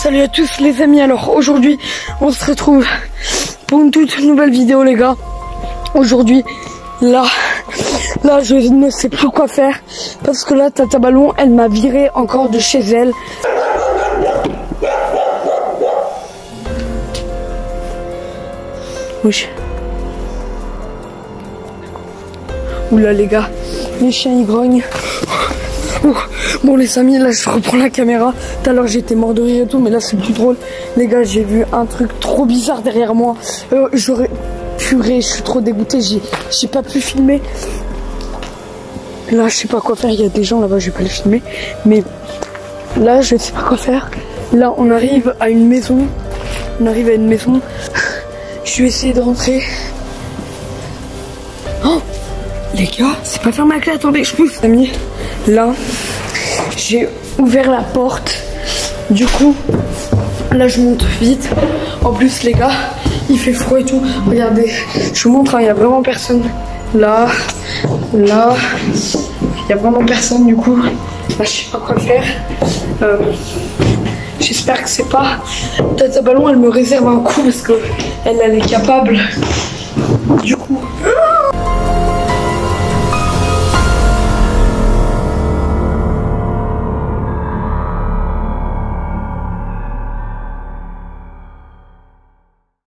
Salut à tous les amis, alors aujourd'hui on se retrouve pour une toute nouvelle vidéo les gars. Aujourd'hui là je ne sais plus quoi faire parce que là Tata Ballon elle m'a viré encore de chez elle. Oui. Oula les gars, les chiens ils grognent. Bon les amis, là je reprends la caméra. Tout à l'heure j'étais mort de rire et tout, mais là c'est plus drôle. Les gars, j'ai vu un truc trop bizarre derrière moi. Purée, je suis trop dégoûté, j'ai pas pu filmer. Là je sais pas quoi faire, il y a des gens là-bas, je vais pas les filmer. Mais là je sais pas quoi faire. Là on arrive à une maison. Je vais essayer de rentrer. Oh les gars, c'est pas fermé à clé, attendez, je pousse. Amis, là, j'ai ouvert la porte. Du coup, là, je monte vite. En plus, les gars, il fait froid et tout. Regardez, je vous montre, il n'y a vraiment personne. Là, il n'y a vraiment personne. Du coup, là, je sais pas quoi faire. J'espère que c'est pas Tata Ballon, elle me réserve un coup parce que elle est capable. Du coup...